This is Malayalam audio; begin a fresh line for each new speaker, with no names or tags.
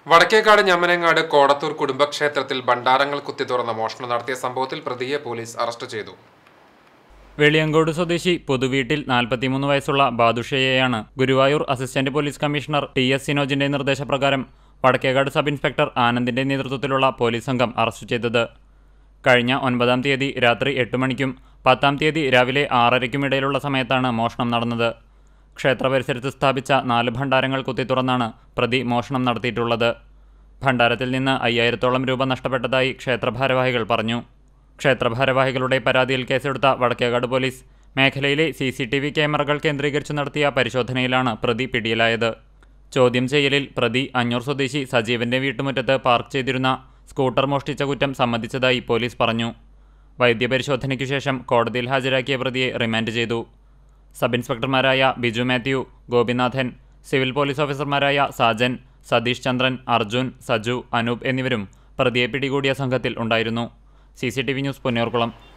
വടക്കേക്കാട് ഞമ്മനങ്ങാട് കോടത്തൂർ കുടുംബക്ഷേത്രത്തിൽ ഭണ്ഡാരങ്ങൾ കുത്തി തുറന്ന മോഷണം നടത്തിയ സംഭവത്തിൽ പ്രതിയെ പോലീസ് അറസ്റ്റ് ചെയ്തു.
വെളിയങ്കോട് സ്വദേശി പൊതുവീട്ടിൽ 43 വയസ്സുള്ള ബാദുഷയെയാണ് Guruvayur assistant police commissioner T S. സിനോജിന്റെ നിർദ്ദേശപ്രകാരം വടക്കേക്കാട് സബ് ഇൻസ്പെക്ടർ ആനന്ദിന്റെ നേതൃത്വത്തിലുള്ള പോലീസ് സംഘം അറസ്റ്റ് ചെയ്തത്. കഴിഞ്ഞ 9-ാം തീയതി രാത്രി 8 മണിക്കും 10-ാം തീയതി രാവിലെ 6:30 ഇടയിലുള്ള സമയത്താണ് മോഷണം നടന്നത്. ക്ഷേത്ര പരിസരത്ത് സ്ഥാപിച്ച 4 ഭണ്ഡാരങ്ങൾ കുത്തി തുറന്നാണ് പ്രതി മോഷണം നടത്തിയിട്ടുള്ളത്. ഭണ്ഡാരത്തിൽ നിന്ന് 5000-ഓളം രൂപ നഷ്ടപ്പെട്ടതായി ക്ഷേത്രഭാരവാഹികൾ പറഞ്ഞു. ക്ഷേത്രഭാരവാഹികളുടെ പരാതിയിൽ കേസെടുത്ത വടക്കേക്കാട് പോലീസ് മേഖലയിലെ CCTV ക്യാമറകൾ കേന്ദ്രീകരിച്ച് നടത്തിയ പരിശോധനയിലാണ് പ്രതി പിടിയിലായത്. ചോദ്യം ചെയ്യലിൽ പ്രതി അഞ്ഞൂർ സ്വദേശി സജീവന്റെ വീട്ടുമുറ്റത്ത് പാർക്ക് ചെയ്തിരുന്ന സ്കൂട്ടർ മോഷ്ടിച്ച കുറ്റം സമ്മതിച്ചതായി പോലീസ് പറഞ്ഞു. വൈദ്യപരിശോധനയ്ക്കു ശേഷം കോടതിയിൽ ഹാജരാക്കിയ പ്രതിയെ റിമാൻഡ് ചെയ്തു. സബ് ഇൻസ്പെക്ടർമാരായ ബിജു മാത്യു, ഗോപിനാഥൻ, സിവിൽ പോലീസ് ഓഫീസർമാരായ സാജൻ, സതീഷ് ചന്ദ്രൻ, അർജുൻ, സജു, അനൂപ് എന്നിവരും പ്രതിയെ പിടികൂടിയ സംഘത്തിൽ ഉണ്ടായിരുന്നു. CCTV news, Ponniyoorkulam.